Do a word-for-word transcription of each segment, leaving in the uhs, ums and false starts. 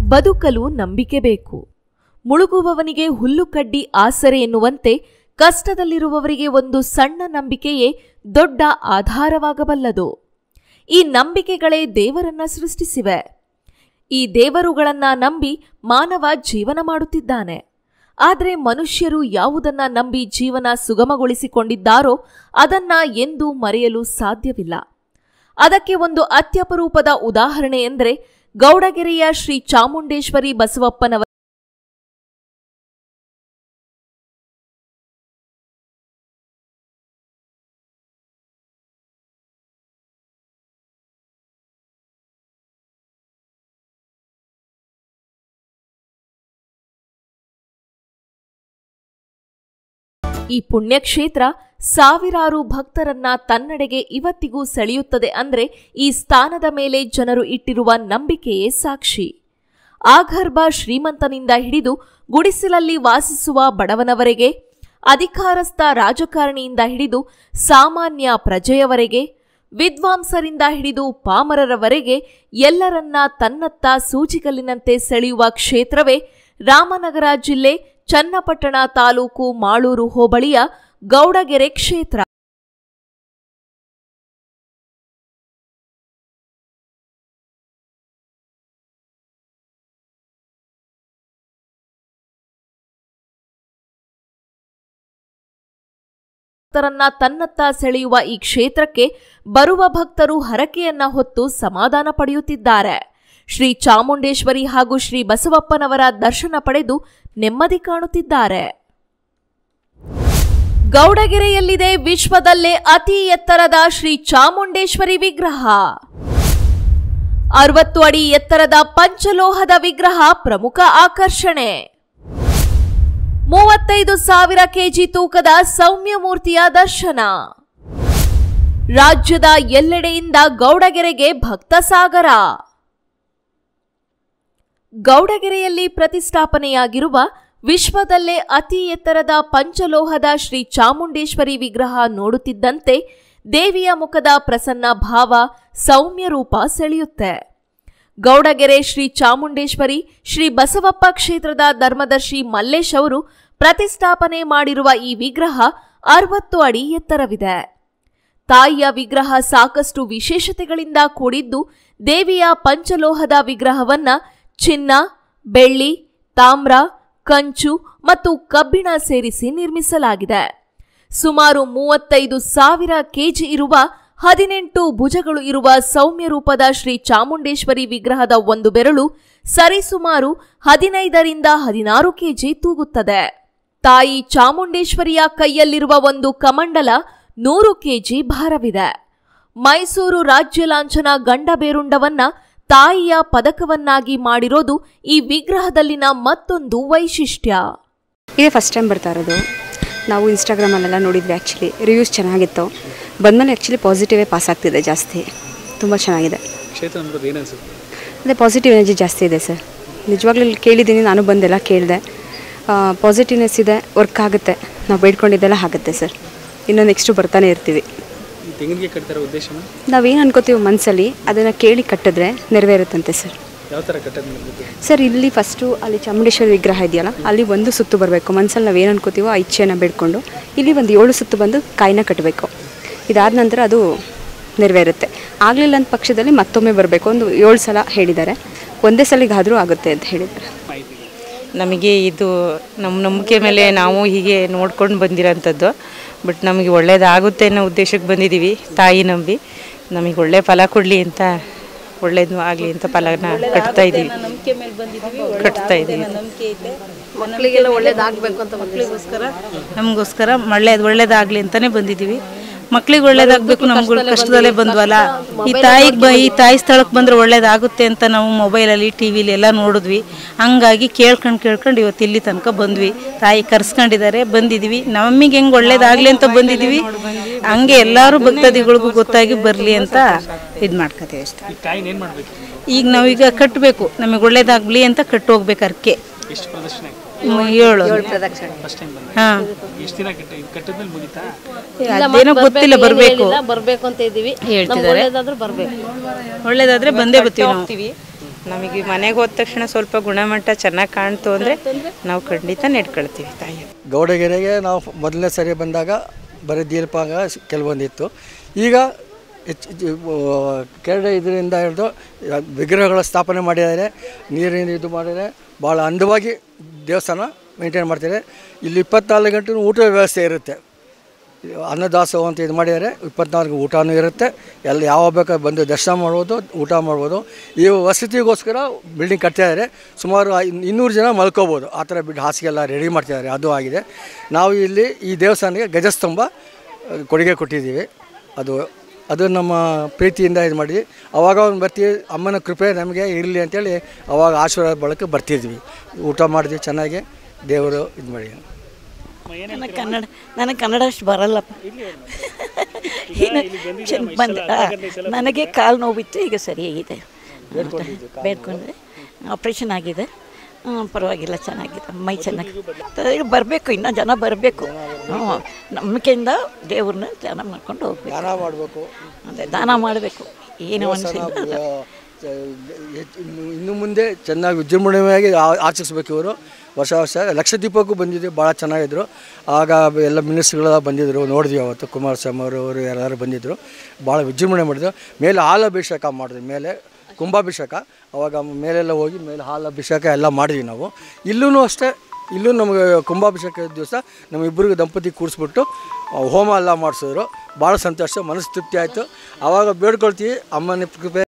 ಬದುಕಲು ನಂಬಿಕೆ ಬೇಕು. ಮುಳುಗುವವನಿಗೆ ಹುಲ್ಲು ಕಡ್ಡಿ ಆಸರೆ ಎನ್ನುವಂತೆ ಕಷ್ಟದಲ್ಲಿರುವವರಿಗೆ ಒಂದು ಸಣ್ಣ ನಂಬಿಕೆಯೇ ದೊಡ್ಡ ಆಧಾರವಾಗಬಲ್ಲದು. ಈ ನಂಬಿಕೆಗಳೇ ದೇವರನ್ನ ಸೃಷ್ಟಿಸಿವೆ. ಈ ದೇವರುಗಳನ್ನ ನಂಬಿ ಮಾನವ ಜೀವನ ಮಾಡುತ್ತಿದ್ದಾನೆ. ಆದರೆ ಮನುಷ್ಯರು ಯಾವುದನ್ನ ನಂಬಿ ಜೀವನ ಸುಗಮಗೊಳಿಸಿಕೊಂಡಿದ್ದಾರೋ ಅದನ್ನ ಎಂದೂ ಮರೆಯಲು ಸಾಧ್ಯವಿಲ್ಲ. ಅದಕ್ಕೆ ಒಂದು ಅತ್ಯಪರೂಪದ ಉದಾಹರಣೆ ಎಂದರೆ ಗೌಡಗೆರೆಯ ಶ್ರೀ ಚಾಮುಂಡೇಶ್ವರಿ ಬಸವಪ್ಪನವರ ಈ ಪುಣ್ಯಕ್ಷೇತ್ರ ಸಾವಿರಾರು ಭಕ್ತರನ್ನ ತನ್ನೆಡೆಗೆ ಇವತ್ತಿಗೂ ಸೆಳೆಯುತ್ತದೆ ಅಂದ್ರೆ ಈ ಸ್ಥಾನದ ಮೇಲೆ ಜನರು ಇಟ್ಟಿರುವ ನಂಬಿಕೆಯೇ ಸಾಕ್ಷಿ. ಆಗರ್ಭ ಶ್ರೀಮಂತನಿಂದ ಹಿಡಿದು ಗುಡಿಸಲಲ್ಲಿ ವಾಸಿಸುವ ಬಡವನವರೆಗೆ, ಅಧಿಕಾರಸ್ಥ ರಾಜಕಾರಣಿಯಿಂದ ಹಿಡಿದು ಸಾಮಾನ್ಯ ಪ್ರಜೆಯವರೆಗೆ, ವಿದ್ವಾಂಸರಿಂದ ಹಿಡಿದು ಪಾಮರರವರೆಗೆ ಎಲ್ಲರನ್ನ ತನ್ನತ್ತ ಸೂಜಿಗಲ್ಲಿನಂತೆ ಸೆಳೆಯುವ ಕ್ಷೇತ್ರವೇ ರಾಮನಗರ ಜಿಲ್ಲೆ ಚನ್ನಪಟ್ಟಣ ತಾಲೂಕು ಮಾಳೂರು ಹೋಬಳಿಯ ಗೌಡಗೆರೆ ಕ್ಷೇತ್ರ. ಭಕ್ತರನ್ನ ತನ್ನತ್ತ ಸೆಳೆಯುವ ಈ ಕ್ಷೇತ್ರಕ್ಕೆ ಬರುವ ಭಕ್ತರು ಹರಕೆಯನ್ನ ಹೊತ್ತು ಸಮಾಧಾನ ಪಡೆಯುತ್ತಿದ್ದಾರೆ. ಶ್ರೀ ಚಾಮುಂಡೇಶ್ವರಿ ಹಾಗೂ ಶ್ರೀ ಬಸವಪ್ಪನವರ ದರ್ಶನ ಪಡೆದು ನೆಮ್ಮದಿ ಕಾಣುತ್ತಿದ್ದಾರೆ. ಗೌಡಗೆರೆಯಲ್ಲಿದೆ ವಿಶ್ವದಲ್ಲೇ ಅತಿ ಎತ್ತರದ ಶ್ರೀ ಚಾಮುಂಡೇಶ್ವರಿ ವಿಗ್ರಹ. ಅರವತ್ತು ಅಡಿ ಎತ್ತರದ ಪಂಚಲೋಹದ ವಿಗ್ರಹ ಪ್ರಮುಖ ಆಕರ್ಷಣೆ. ಮೂವತ್ತೈದು ಸಾವಿರ ಕೆಜಿ ತೂಕದ ಸೌಮ್ಯ ಮೂರ್ತಿಯ ದರ್ಶನ. ರಾಜ್ಯದ ಎಲ್ಲೆಡೆಯಿಂದ ಗೌಡಗೆರೆಗೆ ಭಕ್ತ ಸಾಗರ. ಗೌಡಗೆರೆಯಲ್ಲಿ ಪ್ರತಿಷ್ಠಾಪನೆಯಾಗಿರುವ ವಿಶ್ವದಲ್ಲೇ ಅತಿ ಎತ್ತರದ ಪಂಚಲೋಹದ ಶ್ರೀ ಚಾಮುಂಡೇಶ್ವರಿ ವಿಗ್ರಹ ನೋಡುತ್ತಿದ್ದಂತೆ ದೇವಿಯ ಮುಖದ ಪ್ರಸನ್ನ ಭಾವ, ಸೌಮ್ಯ ರೂಪ ಸೆಳೆಯುತ್ತೆ. ಗೌಡಗೆರೆ ಶ್ರೀ ಚಾಮುಂಡೇಶ್ವರಿ ಶ್ರೀ ಬಸವಪ್ಪ ಕ್ಷೇತ್ರದ ಧರ್ಮದರ್ಶಿ ಮಲ್ಲೇಶ್ ಅವರು ಪ್ರತಿಷ್ಠಾಪನೆ ಮಾಡಿರುವ ಈ ವಿಗ್ರಹ ಅರವತ್ತು ಅಡಿ ಎತ್ತರವಿದೆ. ತಾಯಿಯ ವಿಗ್ರಹ ಸಾಕಷ್ಟು ವಿಶೇಷತೆಗಳಿಂದ ಕೂಡಿದ್ದು, ದೇವಿಯ ಪಂಚಲೋಹದ ವಿಗ್ರಹವನ್ನ ಚಿನ್ನ, ಬೆಳ್ಳಿ, ತಾಮ್ರ, ಕಂಚು ಮತ್ತು ಕಬ್ಬಿಣ ಸೇರಿಸಿ ನಿರ್ಮಿಸಲಾಗಿದೆ. ಸುಮಾರು ಮೂವತ್ತೈದು ಸಾವಿರ ಕೆಜಿ ಇರುವ ಹದಿನೆಂಟು ಭುಜಗಳು ಇರುವ ಸೌಮ್ಯ ರೂಪದ ಶ್ರೀ ಚಾಮುಂಡೇಶ್ವರಿ ವಿಗ್ರಹದ ಒಂದು ಬೆರಳು ಸರಿಸುಮಾರು ಹದಿನೈದರಿಂದ ಹದಿನಾರು ಕೆಜಿ ತೂಗುತ್ತದೆ. ತಾಯಿ ಚಾಮುಂಡೇಶ್ವರಿಯ ಕೈಯಲ್ಲಿರುವ ಒಂದು ಕಮಂಡಲ ನೂರು ಕೆಜಿ ಭಾರವಿದೆ. ಮೈಸೂರು ರಾಜ್ಯ ಲಾಂಛನ ಗಂಡಬೇರುಂಡವನ್ನ ತಾಯಿಯ ಪದಕವನ್ನಾಗಿ ಮಾಡಿರೋದು ಈ ವಿಗ್ರಹದಲ್ಲಿನ ಮತ್ತೊಂದು ವೈಶಿಷ್ಟ್ಯ. ಇದೇ ಫಸ್ಟ್ ಟೈಮ್ ಬರ್ತಾ ಇರೋದು. ನಾವು ಇನ್ಸ್ಟಾಗ್ರಾಮಲ್ಲೆಲ್ಲ ನೋಡಿದ್ವಿ. ಆ್ಯಕ್ಚುಲಿ ರಿವ್ಯೂಸ್ ಚೆನ್ನಾಗಿತ್ತು. ಬಂದಮೇಲೆ ಆ್ಯಕ್ಚುಲಿ ಪಾಸಿಟಿವೇ ಪಾಸ್ ಆಗ್ತಿದೆ ಜಾಸ್ತಿ. ತುಂಬ ಚೆನ್ನಾಗಿದೆ. ಅದೇ ಪಾಸಿಟಿವ್ ಎನರ್ಜಿ ಜಾಸ್ತಿ ಇದೆ ಸರ್. ನಿಜವಾಗ್ಲೂ ಕೇಳಿದ್ದೀನಿ, ನಾನು ಬಂದೆಲ್ಲ ಕೇಳಿದೆ. ಪಾಸಿಟಿವ್ನೆಸ್ ಇದೆ, ವರ್ಕ್ ಆಗುತ್ತೆ. ನಾವು ಬೇಡ್ಕೊಂಡಿದ್ದೆಲ್ಲ ಆಗುತ್ತೆ ಸರ್. ಇನ್ನೂ ನೆಕ್ಸ್ಟು ಬರ್ತಾನೆ ಇರ್ತೀವಿ. ನಾವೇನು ಅನ್ಕೋತೀವಿ ಮನಸ್ಸಲ್ಲಿ ಅದನ್ನು ಕೇಳಿ ಕಟ್ಟಿದ್ರೆ ನೆರವೇರುತ್ತಂತೆ ಸರ್. ಸರ್ ಇಲ್ಲಿ ಫಸ್ಟು ಅಲ್ಲಿ ಚಾಮುಂಡೇಶ್ವರಿ ವಿಗ್ರಹ ಇದೆಯಲ್ಲ, ಅಲ್ಲಿ ಒಂದು ಸುತ್ತು ಬರಬೇಕು. ಮನಸ್ಸಲ್ಲಿ ನಾವು ಏನು ಅನ್ಕೋತೀವೋ ಆ ಇಚ್ಛೆಯನ್ನು ಬೇಡ್ಕೊಂಡು ಇಲ್ಲಿ ಒಂದು ಏಳು ಸುತ್ತು ಬಂದು ಕಾಯಿನ ಕಟ್ಟಬೇಕು. ಇದಾದ ನಂತರ ಅದು ನೆರವೇರುತ್ತೆ. ಆಗಲಿಲ್ಲ ಅಂತ ಪಕ್ಷದಲ್ಲಿ ಮತ್ತೊಮ್ಮೆ ಬರಬೇಕು. ಒಂದು ಏಳು ಸಲ ಹೇಳಿದ್ದಾರೆ. ಒಂದೇ ಸಲಿಗಾದರೂ ಆಗುತ್ತೆ ಅಂತ ಹೇಳಿದ್ದಾರೆ. ನಮಗೆ ಇದು ನಮ್ಮ ನಂಬಿಕೆ ಮೇಲೆ ನಾವು ಹೀಗೆ ನೋಡ್ಕೊಂಡು ಬಂದಿರೋಂಥದ್ದು. ಬಟ್ ನಮಗೆ ಒಳ್ಳೇದಾಗುತ್ತೆ ಅನ್ನೋ ಉದ್ದೇಶಕ್ಕೆ ಬಂದಿದ್ದೀವಿ. ತಾಯಿ ನಂಬಿ ನಮಗೆ ಒಳ್ಳೆ ಫಲ ಕೊಡಲಿ ಅಂತ, ಒಳ್ಳೇದು ಆಗಲಿ ಅಂತ ಫಲನ ಕಟ್ತಾ ಇದ್ದೀವಿ ಕಟ್ತಾ ಇದ್ದೀವಿ ಮಕ್ಕಳಿಗೆಲ್ಲ ಒಳ್ಳೇದಾಗಬೇಕು ಅಂತ ಮಕ್ಕಳಿಗೋಸ್ಕರ ನಮಗೋಸ್ಕರ ಒಳ್ಳೇದು ಒಳ್ಳೇದಾಗಲಿ ಅಂತಲೇ ಬಂದಿದ್ದೀವಿ. ಮಕ್ಳಿಗೆ ಒಳ್ಳೇದಾಗಬೇಕು. ನಮ್ಗಳು ಕಷ್ಟದಲ್ಲೇ ಬಂದ್ವಲ್ಲ, ಈ ತಾಯಿಗೆ ಬ ಈ ತಾಯಿ ಸ್ಥಳಕ್ಕೆ ಬಂದರೆ ಒಳ್ಳೇದಾಗುತ್ತೆ ಅಂತ ನಾವು ಮೊಬೈಲಲ್ಲಿ ಟಿ ವಿಲಿ ಎಲ್ಲ ನೋಡಿದ್ವಿ. ಹಂಗಾಗಿ ಕೇಳ್ಕೊಂಡು ಕೇಳ್ಕೊಂಡು ಇವತ್ತು ಇಲ್ಲಿ ತನಕ ಬಂದ್ವಿ. ತಾಯಿ ಕರ್ಸ್ಕೊಂಡಿದ್ದಾರೆ, ಬಂದಿದ್ದೀವಿ. ನಮಗೆ ಹೆಂಗೆ ಒಳ್ಳೇದಾಗಲಿ ಅಂತ ಬಂದಿದ್ದೀವಿ. ಹಂಗೆ ಎಲ್ಲರೂ ಭಕ್ತಾದಿಗಳಿಗೂ ಗೊತ್ತಾಗಿ ಬರಲಿ ಅಂತ ಇದು ಮಾಡ್ಕೋತೀವಿ ಅಷ್ಟೇ. ಈಗ ನಾವೀಗ ಕಟ್ಟಬೇಕು, ನಮಗೆ ಒಳ್ಳೇದಾಗಲಿ ಅಂತ ಕಟ್ಟು ಹೋಗ್ಬೇಕು. ಅರ್ಕೆ ಏಳು ಹಾಂ ಅದೇನೋ ಗೊತ್ತಿಲ್ಲ, ಬರಬೇಕು ಬರಬೇಕು ಅಂತ ಇದ್ದೀವಿ. ಹೇಳ್ತಿದ್ದಾರೆ. ಬರಬೇಕು, ಒಳ್ಳೇದಾದ್ರೆ ಬಂದೇ ಬರ್ತೀವಿ ನಾವು. ನಮಗೆ ಮನೆಗೆ ಹೋದ ತಕ್ಷಣ ಸ್ವಲ್ಪ ಗುಣಮಟ್ಟ ಚೆನ್ನಾಗಿ ಕಾಣ್ತು ಅಂದರೆ ನಾವು ಖಂಡಿತ ನೆಡ್ಕೊಳ್ತೀವಿ ತಾಯಿ. ಗೌಡಗೆರೆಗೆ ನಾವು ಮೊದಲನೇ ಸರಿ ಬಂದಾಗ ಬರೀ ದೀಪಾಂಗ ಕೆಲವೊಂದಿತ್ತು. ಈಗ ಹೆಚ್ಚು ಕೆರಡೆ ಇದರಿಂದ ಹಿಡಿದು ವಿಗ್ರಹಗಳ ಸ್ಥಾಪನೆ ಮಾಡಿದ್ದಾರೆ, ನೀರಿನ ಇದು ಮಾಡಿದರೆ ಭಾಳ ಅಂದವಾಗಿ ದೇವಸ್ಥಾನ ಮೇಂಟೈನ್ ಮಾಡ್ತಾರೆ. ಇಲ್ಲಿ ಇಪ್ಪತ್ನಾಲ್ಕು ಗಂಟೆ ಊಟದ ವ್ಯವಸ್ಥೆ ಇರುತ್ತೆ. ಅನ್ನದಾಸೋಹ ಅಂತ ಇದು ಮಾಡಿದ್ದಾರೆ. ಇಪ್ಪತ್ನಾಲ್ಕು ಊಟನೂ ಇರುತ್ತೆ. ಎಲ್ಲ ಯಾವ ಬೇಕಾದ್ರೆ ಬಂದು ದರ್ಶನ ಮಾಡ್ಬೋದು, ಊಟ ಮಾಡ್ಬೋದು. ಈ ವಸತಿಗೋಸ್ಕರ ಬಿಲ್ಡಿಂಗ್ ಕಟ್ತಾಯಿದ್ದಾರೆ. ಸುಮಾರು ಇನ್ನೂರು ಜನ ಮಲ್ಕೋಬೋದು. ಆ ಥರ ಬಿಟ್ಟು ಹಾಸಿಗೆಲ್ಲ ರೆಡಿ ಮಾಡ್ತಿದ್ದಾರೆ. ಅದು ಆಗಿದೆ. ನಾವು ಇಲ್ಲಿ ಈ ದೇವಸ್ಥಾನಕ್ಕೆ ಗಜಸ್ತಂಭ ಕೊಡುಗೆ ಕೊಟ್ಟಿದ್ದೀವಿ. ಅದು ಅದು ನಮ್ಮ ಪ್ರೀತಿಯಿಂದ ಇದು ಮಾಡಿದ್ವಿ. ಅವಾಗ ಒಂದು ಬರ್ತೀವಿ, ಅಮ್ಮನ ಕೃಪೆ ನಮಗೆ ಇರಲಿ ಅಂತೇಳಿ ಅವಾಗ ಆಶೀರ್ವಾದ ಬಳಕೆ ಬರ್ತಿದ್ವಿ. ಊಟ ಮಾಡಿದ್ವಿ ಚೆನ್ನಾಗಿ, ದೇವರು ಇದು ಮಾಡಿ. ನನಗೆ ಕನ್ನಡ ನನಗೆ ಕನ್ನಡ ಅಷ್ಟು ಬರಲ್ಲಪ್ಪ. ಬಂದ ನನಗೆ ಕಾಲು ನೋವಿತ್ತು, ಈಗ ಸರಿಯಾಗಿದೆ. ಬೇಡ್ಕೊಂಡ್ರೆ ಆಪ್ರೇಷನ್ ಆಗಿದೆ, ಪರವಾಗಿಲ್ಲ, ಚೆನ್ನಾಗಿದೆ, ಮೈ ಚೆನ್ನಾಗಿ ಬರಬೇಕು. ಇನ್ನೂ ಜನ ಬರಬೇಕು. ಹ್ಞೂ, ನಂಬಿಕೆಯಿಂದ ದೇವ್ರನ್ನ ಧ್ಯಾನ ಮಾಡ್ಕೊಂಡು ಹೋಗ್ಬೇಕು. ದಾನ ಮಾಡಬೇಕು, ಅದೇ ದಾನ ಮಾಡಬೇಕು. ಏನು ಅನಿಸಿಲ್ಲ, ಇನ್ನು ಮುಂದೆ ಚೆನ್ನಾಗಿ ವಿಜೃಂಭಣೆಯಾಗಿ ಆಚರಿಸ್ಬೇಕು. ಇವರು ವರ್ಷ ವರ್ಷ ಲಕ್ಷದೀಪಕ್ಕೂ ಬಂದಿದ್ದರು, ಭಾಳ ಚೆನ್ನಾಗಿದ್ದರು. ಆಗ ಎಲ್ಲ ಮಿನಿಸ್ಟ್ರುಗಳೆಲ್ಲ ಬಂದಿದ್ದರು, ನೋಡಿದ್ವಿ ಅವತ್ತು. ಕುಮಾರಸ್ವಾಮಿ ಅವರು ಅವರು ಎಲ್ಲರೂ ಬಂದಿದ್ದರು, ಭಾಳ ವಿಜೃಂಭಣೆ ಮಾಡಿದ್ರು. ಮೇಲೆ ಹಾಲಾಭಿಷೇಕ ಮಾಡಿದ್ವಿ, ಮೇಲೆ ಕುಂಭಾಭಿಷೇಕ. ಅವಾಗ ಮೇಲೆಲ್ಲ ಹೋಗಿ ಮೇಲೆ ಹಾಲಾಭಿಷೇಕ ಎಲ್ಲ ಮಾಡಿದ್ವಿ ನಾವು. ಇಲ್ಲೂ ಅಷ್ಟೇ, ಇಲ್ಲೂ ನಮಗೆ ಕುಂಭಾಭಿಷೇಕದ ದಿವಸ ನಮ್ಮಿಬ್ಬರಿಗೆ ದಂಪತಿ ಕೂರಿಸ್ಬಿಟ್ಟು ಹೋಮ ಎಲ್ಲ ಮಾಡಿಸಿದ್ರು. ಭಾಳ ಸಂತೋಷ, ಮನಸ್ಸು ತೃಪ್ತಿ ಆಯಿತು. ಆವಾಗ ಬೇಡ್ಕೊಳ್ತೀವಿ ಅಮ್ಮನ ಕೃಪೆ.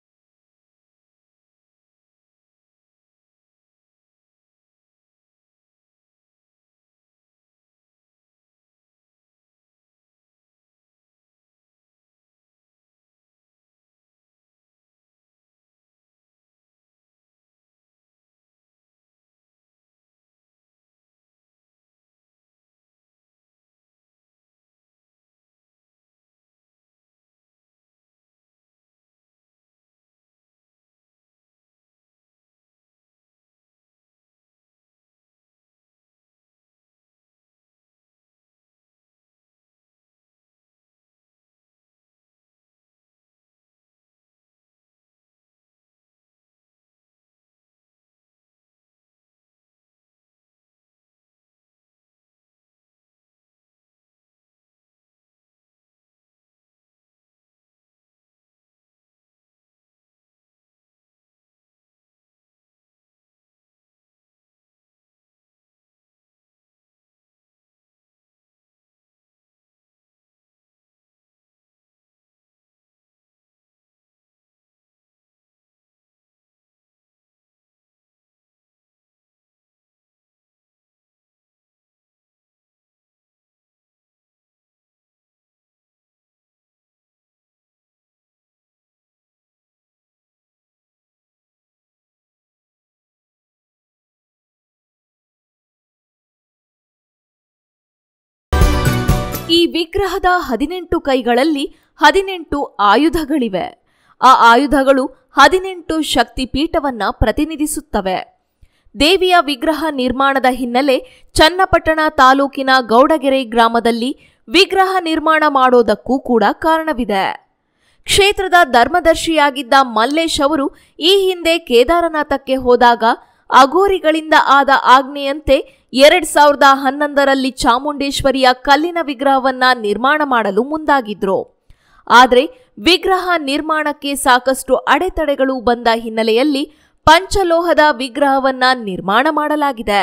ಈ ವಿಗ್ರಹದ ಹದಿನೆಂಟು ಕೈಗಳಲ್ಲಿ ಹದಿನೆಂಟು ಆಯುಧಗಳಿವೆ. ಆ ಆಯುಧಗಳು ಹದಿನೆಂಟು ಶಕ್ತಿಪೀಠವನ್ನ ಪ್ರತಿನಿಧಿಸುತ್ತವೆ. ದೇವಿಯ ವಿಗ್ರಹ ನಿರ್ಮಾಣದ ಹಿನ್ನೆಲೆ ಚನ್ನಪಟ್ಟಣ ತಾಲೂಕಿನ ಗೌಡಗೆರೆ ಗ್ರಾಮದಲ್ಲಿ ವಿಗ್ರಹ ನಿರ್ಮಾಣ ಮಾಡೋದಕ್ಕೂ ಕೂಡ ಕಾರಣವಿದೆ. ಕ್ಷೇತ್ರದ ಧರ್ಮದರ್ಶಿಯಾಗಿದ್ದ ಮಲ್ಲೇಶ್ ಅವರು ಈ ಹಿಂದೆ ಕೇದಾರನಾಥಕ್ಕೆ ಹೋದಾಗ ಅಘೋರಿಗಳಿಂದ ಆದ ಆಜ್ಞೆಯಂತೆ ಎರಡ್ ಸಾವಿರದ ಹನ್ನೊಂದರಲ್ಲಿ ಚಾಮುಂಡೇಶ್ವರಿಯ ಕಲ್ಲಿನ ವಿಗ್ರಹವನ್ನ ನಿರ್ಮಾಣ ಮಾಡಲು ಮುಂದಾಗಿದ್ರು. ಆದರೆ ವಿಗ್ರಹ ನಿರ್ಮಾಣಕ್ಕೆ ಸಾಕಷ್ಟು ಅಡೆತಡೆಗಳು ಬಂದ ಹಿನ್ನೆಲೆಯಲ್ಲಿ ಪಂಚಲೋಹದ ವಿಗ್ರಹವನ್ನ ನಿರ್ಮಾಣ ಮಾಡಲಾಗಿದೆ.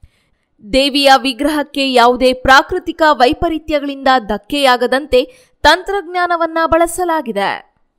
ದೇವಿಯ ವಿಗ್ರಹಕ್ಕೆ ಯಾವುದೇ ಪ್ರಾಕೃತಿಕ ವೈಪರೀತ್ಯಗಳಿಂದ ಧಕ್ಕೆಯಾಗದಂತೆ ತಂತ್ರಜ್ಞಾನವನ್ನ ಬಳಸಲಾಗಿದೆ.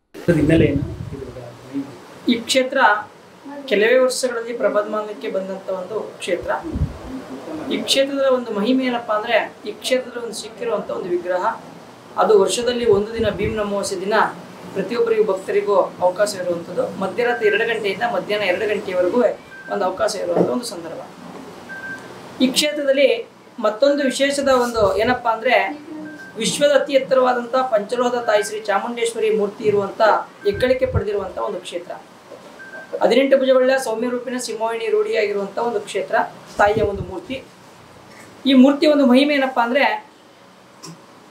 ಈ ಕ್ಷೇತ್ರ ಕೆಲವೇ ವರ್ಷಗಳಲ್ಲಿ ಪ್ರಬಂಧಮಾನಕ್ಕೆ ಬಂದಂಥ ಒಂದು ಕ್ಷೇತ್ರ. ಈ ಕ್ಷೇತ್ರದ ಒಂದು ಮಹಿಮೆ ಏನಪ್ಪಾ ಅಂದರೆ, ಈ ಕ್ಷೇತ್ರದಲ್ಲಿ ಒಂದು ಸಿಕ್ಕಿರುವಂಥ ಒಂದು ವಿಗ್ರಹ, ಅದು ವರ್ಷದಲ್ಲಿ ಒಂದು ದಿನ ಭೀಮ್ ಅಮಾವಾಸ್ಯೆ ದಿನ ಪ್ರತಿಯೊಬ್ಬರಿಗೂ ಭಕ್ತರಿಗೂ ಅವಕಾಶ ಇರುವಂಥದ್ದು. ಮಧ್ಯರಾತ್ರಿ ಎರಡು ಗಂಟೆಯಿಂದ ಮಧ್ಯಾಹ್ನ ಎರಡು ಗಂಟೆಯವರೆಗೂ ಒಂದು ಅವಕಾಶ ಇರುವಂಥ ಒಂದು ಸಂದರ್ಭ. ಈ ಕ್ಷೇತ್ರದಲ್ಲಿ ಮತ್ತೊಂದು ವಿಶೇಷದ ಒಂದು ಏನಪ್ಪಾ ಅಂದರೆ, ವಿಶ್ವದ ಅತಿ ಎತ್ತರವಾದಂಥ ಪಂಚಲೋಹದ ತಾಯಿ ಶ್ರೀ ಚಾಮುಂಡೇಶ್ವರಿ ಮೂರ್ತಿ ಇರುವಂಥ ಹೆಗ್ಗಳಿಕೆ ಪಡೆದಿರುವಂಥ ಒಂದು ಕ್ಷೇತ್ರ. ಹದಿನೆಂಟು ಭುಜಗಳ ಸೌಮ್ಯ ರೂಪಿನ ಸಿಂಹವಾಹಿನಿ ರೂಢಿಯಾಗಿರುವಂಥ ಒಂದು ಕ್ಷೇತ್ರ, ತಾಯಿಯ ಒಂದು ಮೂರ್ತಿ. ಈ ಮೂರ್ತಿಯ ಒಂದು ಮಹಿಮೆ ಏನಪ್ಪಾ ಅಂದರೆ,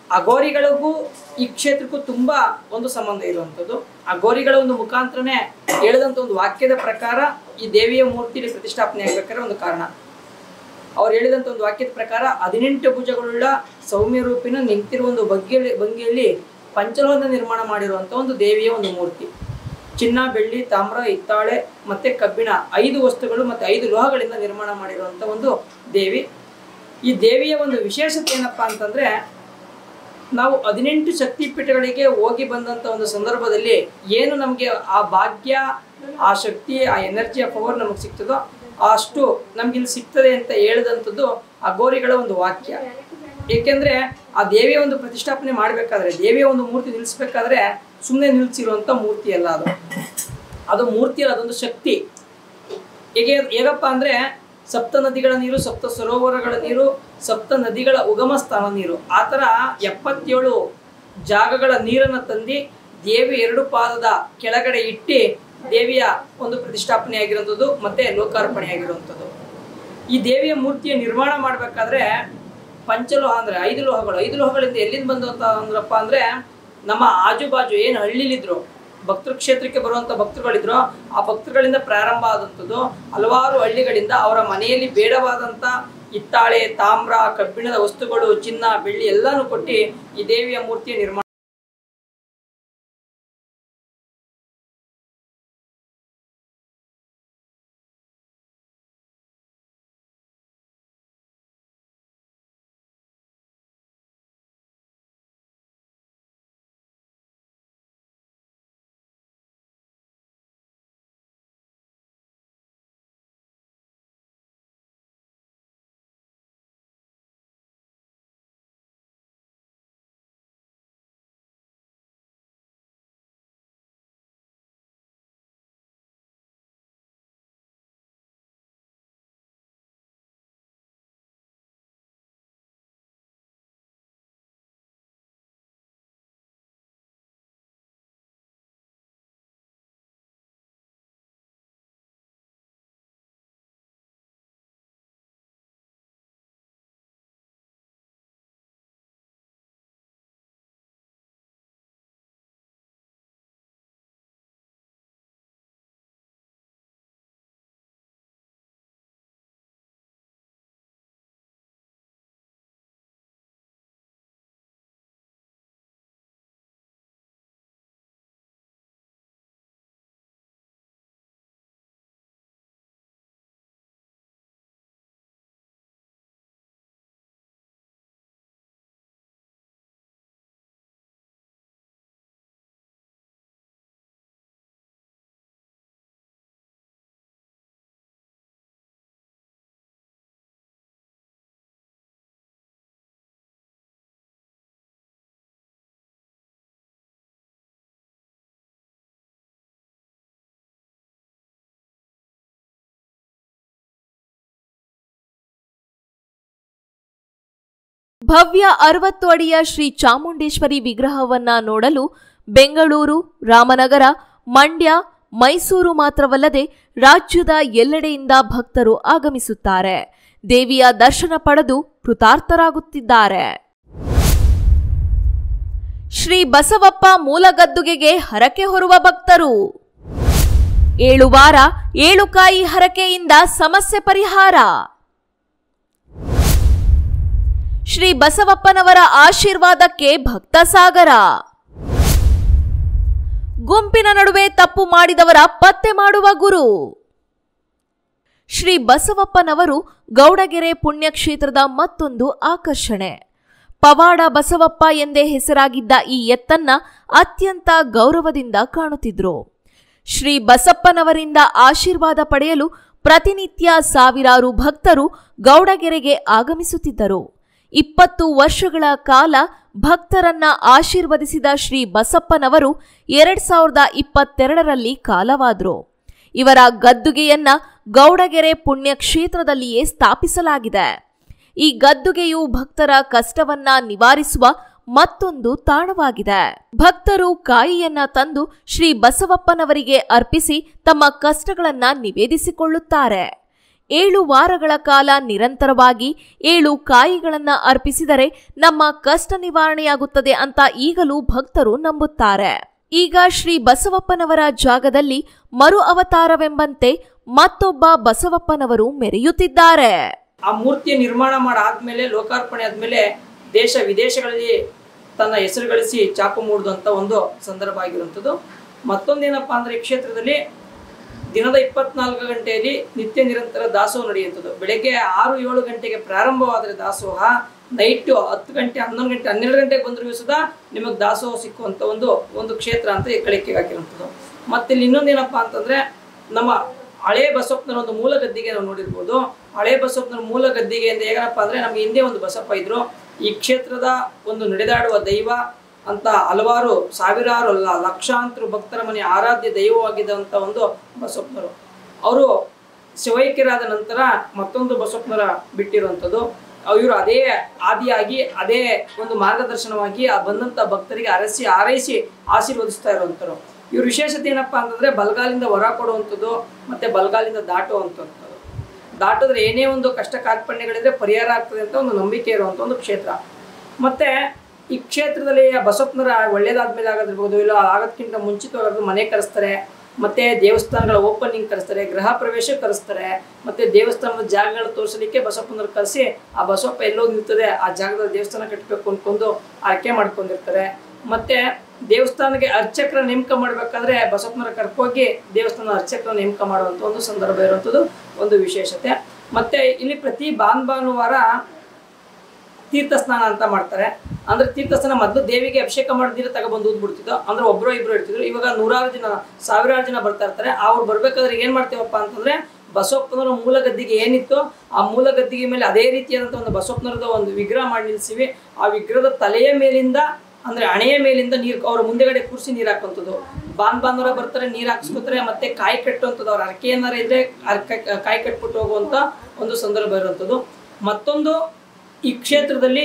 ಅಘೋರಿಗಳಿಗೂ ಈ ಕ್ಷೇತ್ರಕ್ಕೂ ತುಂಬ ಒಂದು ಸಂಬಂಧ ಇರುವಂಥದ್ದು. ಅಘೋರಿಗಳ ಒಂದು ಮುಖಾಂತರನೇ ಹೇಳಿದಂಥ ಒಂದು ವಾಕ್ಯದ ಪ್ರಕಾರ ಈ ದೇವಿಯ ಮೂರ್ತಿಯಲ್ಲಿ ಪ್ರತಿಷ್ಠಾಪನೆ ಆಗಬೇಕಾದ್ರೆ ಒಂದು ಕಾರಣ. ಅವ್ರು ಹೇಳಿದಂಥ ಒಂದು ವಾಕ್ಯದ ಪ್ರಕಾರ ಹದಿನೆಂಟು ಭುಜಗಳುಳ್ಳ ಸೌಮ್ಯ ರೂಪಿನ ನಿಂತಿರುವ ಒಂದು ಭಂಗಿಯಲ್ಲಿ ಭಂಗಿಯಲ್ಲಿ ಪಂಚಲೋಹದ ನಿರ್ಮಾಣ ಮಾಡಿರುವಂಥ ಒಂದು ದೇವಿಯ ಒಂದು ಮೂರ್ತಿ. ಚಿನ್ನ, ಬೆಳ್ಳಿ, ತಾಮ್ರ, ಹಿತ್ತಾಳೆ ಮತ್ತು ಕಬ್ಬಿಣ ಐದು ವಸ್ತುಗಳು ಮತ್ತು ಐದು ಲೋಹಗಳಿಂದ ನಿರ್ಮಾಣ ಮಾಡಿರುವಂಥ ಒಂದು ದೇವಿ. ಈ ದೇವಿಯ ಒಂದು ವಿಶೇಷತೆ ಏನಪ್ಪ ಅಂತಂದರೆ, ನಾವು ಹದಿನೆಂಟು ಶಕ್ತಿಪೀಠಗಳಿಗೆ ಹೋಗಿ ಬಂದಂಥ ಒಂದು ಸಂದರ್ಭದಲ್ಲಿ ಏನು ನಮಗೆ ಆ ಭಾಗ್ಯ, ಆ ಶಕ್ತಿ, ಆ ಎನರ್ಜಿ, ಆ ಪವರ್ ನಮಗೆ ಸಿಗ್ತದೋ ಅಷ್ಟು ನಮ್ಗಿಲ್ಲಿ ಸಿಗ್ತದೆ ಅಂತ ಹೇಳಿದಂಥದ್ದು ಅಘೋರಿಗಳ ಒಂದು ವಾಕ್ಯ. ಏಕೆಂದರೆ ಆ ದೇವಿಯ ಒಂದು ಪ್ರತಿಷ್ಠಾಪನೆ ಮಾಡಬೇಕಾದ್ರೆ, ದೇವಿಯ ಒಂದು ಮೂರ್ತಿ ನಿಲ್ಲಿಸ್ಬೇಕಾದ್ರೆ ಸುಮ್ಮನೆ ನಿಲ್ಲಿಸಿರುವಂಥ ಮೂರ್ತಿ ಅಲ್ಲ ಅದು. ಅದು ಮೂರ್ತಿ ಅಲ್ಲ, ಅದೊಂದು ಶಕ್ತಿ. ಹೇಗೆ ಹೇಗಪ್ಪ ಅಂದರೆ, ಸಪ್ತ ನದಿಗಳ ನೀರು, ಸಪ್ತ ಸರೋವರಗಳ ನೀರು, ಸಪ್ತ ನದಿಗಳ ಉಗಮ ಸ್ಥಾನ ನೀರು, ಆ ಥರ ಎಪ್ಪತ್ತೇಳು ಜಾಗಗಳ ನೀರನ್ನು ತಂದು ದೇವಿ ಎರಡು ಪಾದದ ಕೆಳಗಡೆ ಇಟ್ಟು ದೇವಿಯ ಒಂದು ಪ್ರತಿಷ್ಠಾಪನೆ ಆಗಿರುವಂಥದ್ದು ಮತ್ತು ಲೋಕಾರ್ಪಣೆ ಆಗಿರುವಂಥದ್ದು. ಈ ದೇವಿಯ ಮೂರ್ತಿಯ ನಿರ್ಮಾಣ ಮಾಡಬೇಕಾದ್ರೆ ಪಂಚಲೋಹ ಅಂದರೆ ಐದು ಲೋಹಗಳು, ಐದು ಲೋಹಗಳಿಂದ ಎಲ್ಲಿಂದ ಬಂದಂಥ ಅಂದ್ರಪ್ಪ ಅಂದರೆ, ನಮ್ಮ ಆಜುಬಾಜು ಏನು ಹಳ್ಳಿಲಿದ್ರು ಭಕ್ತೃ ಕ್ಷೇತ್ರಕ್ಕೆ ಬರುವಂಥ ಭಕ್ತರುಗಳಿದ್ರು, ಆ ಭಕ್ತರುಗಳಿಂದ ಪ್ರಾರಂಭ ಆದಂಥದ್ದು ಹಲವಾರು ಹಳ್ಳಿಗಳಿಂದ ಅವರ ಮನೆಯಲ್ಲಿ ಬೇಡವಾದಂಥ ಹಿತ್ತಾಳೆ, ತಾಮ್ರ, ಕಬ್ಬಿಣದ ವಸ್ತುಗಳು, ಚಿನ್ನ, ಬೆಳ್ಳಿ ಎಲ್ಲಾನು ಕೊಟ್ಟು ಈ ದೇವಿಯ ಮೂರ್ತಿಯ ನಿರ್ಮಾಣ. ಭವ್ಯ ಅರವತ್ತು ಅಡಿಯ ಶ್ರೀ ಚಾಮುಂಡೇಶ್ವರಿ ವಿಗ್ರಹವನ್ನ ನೋಡಲು ಬೆಂಗಳೂರು, ರಾಮನಗರ, ಮಂಡ್ಯ, ಮೈಸೂರು ಮಾತ್ರವಲ್ಲದೆ ರಾಜ್ಯದ ಎಲ್ಲೆಡೆಯಿಂದ ಭಕ್ತರು ಆಗಮಿಸುತ್ತಾರೆ. ದೇವಿಯ ದರ್ಶನ ಪಡೆದು ಕೃತಾರ್ಥರಾಗುತ್ತಿದ್ದಾರೆ. ಶ್ರೀ ಬಸವಪ್ಪ ಮೂಲಗದ್ದುಗೆಗೆ ಹರಕೆ ಹೊರುವ ಭಕ್ತರು. ಏಳು ವಾರ ಏಳು ಕಾಯಿ ಹರಕೆಯಿಂದ ಸಮಸ್ಯೆ ಪರಿಹಾರ. ಶ್ರೀ ಬಸವಪ್ಪನವರ ಆಶೀರ್ವಾದಕ್ಕೆ ಭಕ್ತ ಸಾಗರ. ಗುಂಪಿನ ನಡುವೆ ತಪ್ಪು ಮಾಡಿದವರ ಪತ್ತೆ ಮಾಡುವ ಗುರು. ಶ್ರೀ ಬಸವಪ್ಪನವರು ಗೌಡಗೆರೆ ಪುಣ್ಯಕ್ಷೇತ್ರದ ಮತ್ತೊಂದು ಆಕರ್ಷಣೆ. ಪವಾಡ ಬಸವಪ್ಪ ಎಂದೇ ಹೆಸರಾಗಿದ್ದ ಈ ಎತ್ತನ್ನ ಅತ್ಯಂತ ಗೌರವದಿಂದ ಕಾಣುತ್ತಿದ್ರು. ಶ್ರೀ ಬಸಪ್ಪನವರಿಂದ ಆಶೀರ್ವಾದ ಪಡೆಯಲು ಪ್ರತಿನಿತ್ಯ ಸಾವಿರಾರು ಭಕ್ತರು ಗೌಡಗೆರೆಗೆ ಆಗಮಿಸುತ್ತಿದ್ದರು. ಇಪ್ಪತ್ತು ವರ್ಷಗಳ ಕಾಲ ಭಕ್ತರನ್ನ ಆಶೀರ್ವದಿಸಿದ ಶ್ರೀ ಬಸಪ್ಪನವರು ಎರಡ್ ಸಾವಿರದ ಇಪ್ಪತ್ತೆರಡರಲ್ಲಿ ಕಾಲವಾದರು. ಇವರ ಗದ್ದುಗೆಯನ್ನ ಗೌಡಗೆರೆ ಪುಣ್ಯಕ್ಷೇತ್ರದಲ್ಲಿಯೇ ಸ್ಥಾಪಿಸಲಾಗಿದೆ. ಈ ಗದ್ದುಗೆಯು ಭಕ್ತರ ಕಷ್ಟವನ್ನ ನಿವಾರಿಸುವ ಮತ್ತೊಂದು ತಾಣವಾಗಿದೆ. ಭಕ್ತರು ಕಾಯಿಯನ್ನ ತಂದು ಶ್ರೀ ಬಸವಪ್ಪನವರಿಗೆ ಅರ್ಪಿಸಿ ತಮ್ಮ ಕಷ್ಟಗಳನ್ನ ನಿವೇದಿಸಿಕೊಳ್ಳುತ್ತಾರೆ. ಏಳು ವಾರಗಳ ಕಾಲ ನಿರಂತರವಾಗಿ ಏಳು ಕಾಯಿಗಳನ್ನು ಅರ್ಪಿಸಿದರೆ ನಮ್ಮ ಕಷ್ಟ ನಿವಾರಣೆಯಾಗುತ್ತದೆ ಅಂತ ಈಗಲೂ ಭಕ್ತರು ನಂಬುತ್ತಾರೆ. ಈಗ ಶ್ರೀ ಬಸವಪ್ಪನವರ ಜಾಗದಲ್ಲಿ ಮರು ಅವತಾರವೆಂಬಂತೆ ಮತ್ತೊಬ್ಬ ಬಸವಪ್ಪನವರು ಮೆರೆಯುತ್ತಿದ್ದಾರೆ. ಆ ಮೂರ್ತಿಯ ನಿರ್ಮಾಣ ಮಾಡಾದ್ಮೇಲೆ ಲೋಕಾರ್ಪಣೆ ಆದ್ಮೇಲೆ ದೇಶ ವಿದೇಶಗಳಲ್ಲಿ ತನ್ನ ಹೆಸರು ಗಳಿಸಿ ಚಾಪು ಮೂಡಿದಂಥ ಒಂದು ಸಂದರ್ಭ ಆಗಿರುವಂಥದ್ದು. ಮತ್ತೊಂದೇನಪ್ಪ ಅಂದರೆ ಈ ಕ್ಷೇತ್ರದಲ್ಲಿ ದಿನದ ಇಪ್ಪತ್ನಾಲ್ಕು ಗಂಟೆಯಲ್ಲಿ ನಿತ್ಯ ನಿರಂತರ ದಾಸೋಹ ನಡೆಯುವಂಥದ್ದು. ಬೆಳಗ್ಗೆ ಆರು ಏಳು ಗಂಟೆಗೆ ಪ್ರಾರಂಭವಾದರೆ ದಾಸೋಹ ನೈಟು ಹತ್ತು ಗಂಟೆ ಹನ್ನೊಂದು ಗಂಟೆ ಹನ್ನೆರಡು ಗಂಟೆಗೆ ಬಂದರೂ ಸುಧಾ ನಿಮಗೆ ದಾಸೋಹ ಸಿಕ್ಕುವಂಥ ಒಂದು ಒಂದು ಕ್ಷೇತ್ರ ಅಂತ ಈ ಕಳಿಕೆಗೆ ಹಾಕಿರುವಂಥದ್ದು. ಮತ್ತು ಇಲ್ಲಿ ಇನ್ನೊಂದೇನಪ್ಪ ಅಂತಂದರೆ ನಮ್ಮ ಹಳೆ ಬಸವಪ್ಪನರ ಒಂದು ಮೂಲ ಗದ್ದಿಗೆ ನಾವು ನೋಡಿರ್ಬೋದು. ಹಳೆ ಬಸವಪ್ಪನರ ಮೂಲ ಗದ್ದಿಗೆ ಅಂತ ಏನಪ್ಪ ಅಂದರೆ ನಮಗೆ ಹಿಂದೆ ಒಂದು ಬಸಪ್ಪ ಇದ್ರು. ಈ ಕ್ಷೇತ್ರದ ಒಂದು ನಡೆದಾಡುವ ದೈವ ಅಂತ ಹಲವಾರು ಸಾವಿರಾರು ಲಕ್ಷಾಂತರ ಭಕ್ತರ ಮನೆ ಆರಾಧ್ಯ ದೈವವಾಗಿದ್ದಂಥ ಒಂದು ಬಸವಪ್ಪನವರು. ಅವರು ಶಿವೈಕ್ಯರಾದ ನಂತರ ಮತ್ತೊಂದು ಬಸವಪ್ಪನರ ಬಿಟ್ಟಿರುವಂಥದ್ದು. ಇವರು ಅದೇ ಆದಿಯಾಗಿ ಅದೇ ಒಂದು ಮಾರ್ಗದರ್ಶನವಾಗಿ ಆ ಬಂದಂಥ ಭಕ್ತರಿಗೆ ಅರಸಿ ಆರೈಸಿ ಆಶೀರ್ವದಿಸ್ತಾ ಇರುವಂಥವ್ರು. ಇವ್ರ ವಿಶೇಷತೆ ಏನಪ್ಪ ಅಂತಂದರೆ ಬಲಗಾಲಿಂದ ಹೊರ ಕೊಡುವಂಥದ್ದು ಮತ್ತು ಬಲಗಾಲಿಂದ ದಾಟುವಂಥದ್ದು. ದಾಟಿದ್ರೆ ಏನೇ ಒಂದು ಕಷ್ಟ ಕಾರ್ಪಣ್ಯಗಳಿದ್ರೆ ಪರಿಹಾರ ಆಗ್ತದೆ ಅಂತ ಒಂದು ನಂಬಿಕೆ ಇರುವಂಥ ಒಂದು ಕ್ಷೇತ್ರ. ಮತ್ತು ಈ ಕ್ಷೇತ್ರದಲ್ಲಿ ಬಸವಪ್ಪನರ ಒಳ್ಳೇದಾದ್ಮೇಲೆ ಆಗೋದಿರ್ಬೋದು, ಇಲ್ಲ ಆಗೋದಕ್ಕಿಂತ ಮುಂಚಿತವಾಗೋದು ಮನೆ ಕರೆಸ್ತಾರೆ, ಮತ್ತು ದೇವಸ್ಥಾನಗಳ ಓಪನಿಂಗ್ ಕರೆಸ್ತಾರೆ, ಗೃಹ ಪ್ರವೇಶ ಕರೆಸ್ತಾರೆ, ಮತ್ತು ದೇವಸ್ಥಾನದ ಜಾಗಗಳು ತೋರಿಸಲಿಕ್ಕೆ ಬಸವಪ್ಪನವ್ರು ಕರೆಸಿ ಆ ಬಸವಪ್ಪ ಎಲ್ಲೋ ನಿಲ್ತದೆ ಆ ಜಾಗದಲ್ಲಿ ದೇವಸ್ಥಾನ ಕಟ್ಟಬೇಕು ಅಂದ್ಕೊಂಡು ಆಯ್ಕೆ ಮಾಡ್ಕೊಂಡಿರ್ತಾರೆ. ಮತ್ತು ದೇವಸ್ಥಾನಕ್ಕೆ ಅರ್ಚಕರ ನೇಮಕ ಮಾಡಬೇಕಾದ್ರೆ ಬಸವಪ್ಪನವರ ಕರ್ಕೋಗಿ ದೇವಸ್ಥಾನ ಅರ್ಚಕರ ನೇಮಕ ಮಾಡುವಂಥ ಒಂದು ಸಂದರ್ಭ ಇರುವಂಥದ್ದು ಒಂದು ವಿಶೇಷತೆ. ಮತ್ತು ಇಲ್ಲಿ ಪ್ರತಿ ಭಾನ್ ಭಾನುವಾರ ತೀರ್ಥ ಸ್ನಾನ ಅಂತ ಮಾಡ್ತಾರೆ. ಅಂದರೆ ತೀರ್ಥ ಸ್ನಾನ ಮೊದಲು ದೇವಿಗೆ ಅಭಿಷೇಕ ಮಾಡಿ ನೀರು ತಗೊಬಂದು ಊದ್ಬಿಡ್ತಿದ್ದೋ, ಅಂದರೆ ಒಬ್ಬರು ಇಬ್ಬರು ಇರ್ತಿದ್ರು. ಇವಾಗ ನೂರಾರು ಜನ ಸಾವಿರಾರು ಜನ ಬರ್ತಾ ಇರ್ತಾರೆ. ಅವ್ರು ಬರ್ಬೇಕಾದ್ರೆ ಏನು ಮಾಡ್ತೀವಪ್ಪ ಅಂತಂದರೆ ಬಸವಪ್ಪನವರ ಮೂಲ ಗದ್ದಿಗೆ ಏನಿತ್ತು ಆ ಮೂಲ ಗದ್ದಿಗೆ ಮೇಲೆ ಅದೇ ರೀತಿಯಾದಂಥ ಒಂದು ಬಸವಪ್ಪನವರದ ಒಂದು ವಿಗ್ರಹ ಮಾಡಿ ನಿಲ್ಲಿಸಿವಿ. ಆ ವಿಗ್ರಹದ ತಲೆಯ ಮೇಲಿಂದ ಅಂದರೆ ಹಣೆಯ ಮೇಲಿಂದ ನೀರು ಅವರ ಮುಂದೆಗಡೆ ಕೂರಿಸಿ ನೀರು ಹಾಕುವಂಥದ್ದು. ಬಾನ್ ಬಾನವರ ಬರ್ತಾರೆ, ನೀರು ಹಾಕ್ಸ್ಕೊತಾರೆ, ಮತ್ತೆ ಕಾಯಿ ಕಟ್ಟುವಂಥದ್ದು. ಅವ್ರ ಅರಕೆ ಏನಾರ ಇದ್ರೆ ಅರ್ಕೆ ಕಾಯಿ ಕಟ್ಬಿಟ್ಟು ಹೋಗುವಂಥ ಒಂದು ಸಂದರ್ಭ ಇರುವಂಥದ್ದು. ಮತ್ತೊಂದು ಈ ಕ್ಷೇತ್ರದಲ್ಲಿ